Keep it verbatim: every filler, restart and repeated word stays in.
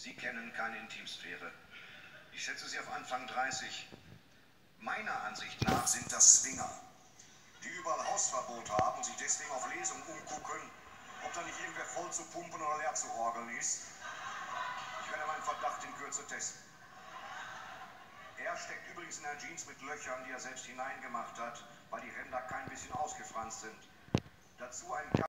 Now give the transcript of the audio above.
Sie kennen keine Intimsphäre. Ich schätze Sie auf Anfang dreißig. Meiner Ansicht nach sind das Swinger, die überall Hausverbot haben und sich deswegen auf Lesungen umgucken, ob da nicht irgendwer voll zu pumpen oder leer zu orgeln ist. Ich werde meinen Verdacht in Kürze testen. Er steckt übrigens in der Jeans mit Löchern, die er selbst hineingemacht hat, weil die Ränder kein bisschen ausgefranst sind. Dazu ein